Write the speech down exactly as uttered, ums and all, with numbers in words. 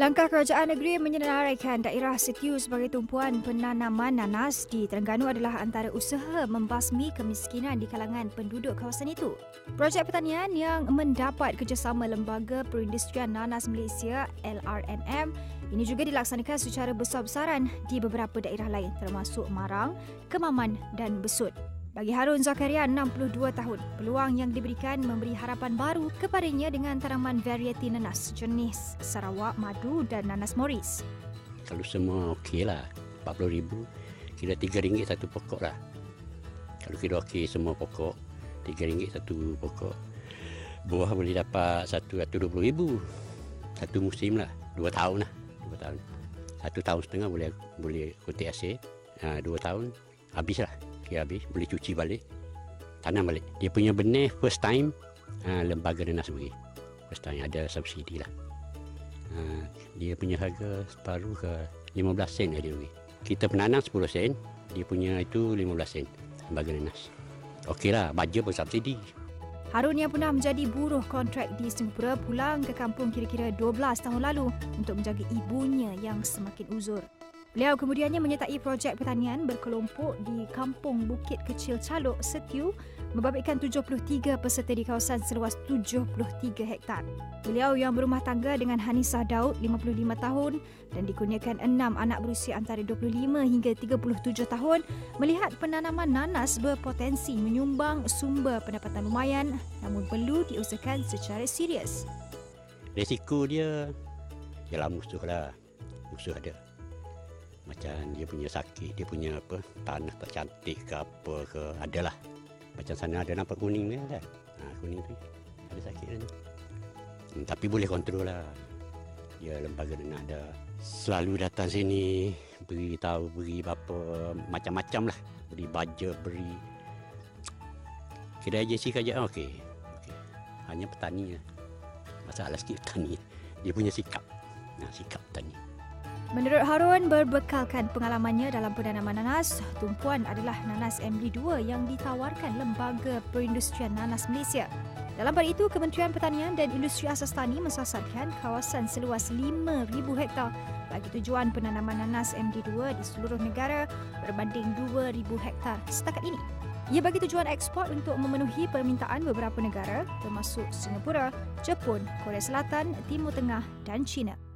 Langkah kerajaan negeri menyenaraikan daerah Setiu sebagai tumpuan penanaman nanas di Terengganu adalah antara usaha membasmi kemiskinan di kalangan penduduk kawasan itu. Projek pertanian yang mendapat kerjasama Lembaga Perindustrian Nanas Malaysia L R N M ini juga dilaksanakan secara besar-besaran di beberapa daerah lain termasuk Marang, Kemaman dan Besut. Bagi Harun Zakaria, enam puluh dua tahun, peluang yang diberikan memberi harapan baru kepadanya dengan tanaman varieti nanas jenis Sarawak, Madu dan nanas Morris. Kalau semua okey lah, empat puluh ribu, kira tiga ringgit satu pokok lah. Kalau kira okey semua pokok, tiga ringgit satu pokok. Buah boleh dapat satu ratus dua puluh ribu. Satu musim lah, dua tahun lah. Dua tahun. Satu tahun setengah boleh boleh kotek hasil. Ha, dua tahun, habislah. Habis, boleh cuci balik, tanam balik. Dia punya benih first time ha, lembaga nanas beri. First time ada subsidi lah. Ha, dia punya harga separuh ke lima belas sen dia beri. Kita penanam sepuluh sen, dia punya itu lima belas sen lembaga nanas. Okey lah, bajet bersubsidi. Harun yang pernah menjadi buruh kontrak di Singapura pulang ke kampung kira-kira dua belas tahun lalu untuk menjaga ibunya yang semakin uzur. Beliau kemudiannya menyertai projek pertanian berkelompok di Kampung Bukit Kecil Caluk, Setiu, membabitkan tujuh puluh tiga peserta di kawasan seluas tujuh puluh tiga hektar. Beliau yang berumah tangga dengan Hanisah Daud, lima puluh lima tahun dan dikurniakan enam anak berusia antara dua puluh lima hingga tiga puluh tujuh tahun, melihat penanaman nanas berpotensi menyumbang sumber pendapatan lumayan namun perlu diusahakan secara serius. Risiko dia, ialah musuh lah. Musuh ada. Macam dia punya sakit, dia punya apa tanah tak cantik ke apa ke, adalah. Macam sana ada nampak kuning ni kan. Ha, kuning tu ada sakit kan. Hmm, tapi boleh kontrol lah. Dia lembaga dan ada selalu datang sini, beri tahu, beri apa macam-macam lah. Beri bajet, beri kira agensi kerajaan okey. Okey. Hanya petani lah. Masalah sikit petani. Dia punya sikap. Nah, sikap petani. Menurut Harun, berbekalkan pengalamannya dalam penanaman nanas, tumpuan adalah nanas M D dua yang ditawarkan Lembaga Perindustrian Nanas Malaysia. Dalam pada itu, Kementerian Pertanian dan Industri Asas Tani mensasarkan kawasan seluas lima ribu hektar bagi tujuan penanaman nanas M D dua di seluruh negara berbanding dua ribu hektar setakat ini. Ia bagi tujuan ekspor untuk memenuhi permintaan beberapa negara termasuk Singapura, Jepun, Korea Selatan, Timur Tengah dan China.